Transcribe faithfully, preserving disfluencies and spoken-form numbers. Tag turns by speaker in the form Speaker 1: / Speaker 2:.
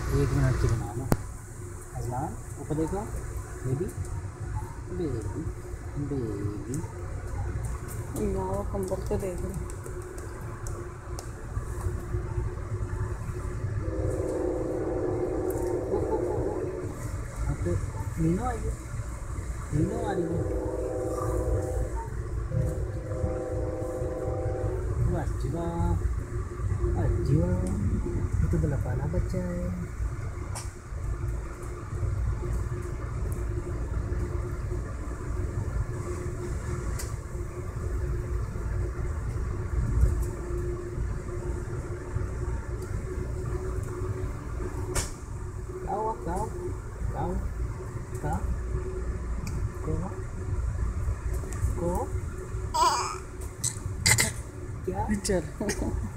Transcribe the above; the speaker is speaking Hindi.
Speaker 1: एक मिनट की बना लो। अजलान ऊपर देखो। Baby baby baby.
Speaker 2: ना वो कंबल तो देख रहे।
Speaker 1: अब तो नीनो आई है। नीनो आ रही है। अच्छा अच्छा, ये तो बड़ा पाला बच्चा है। Kau kau kau kau kau kau क्या
Speaker 2: चल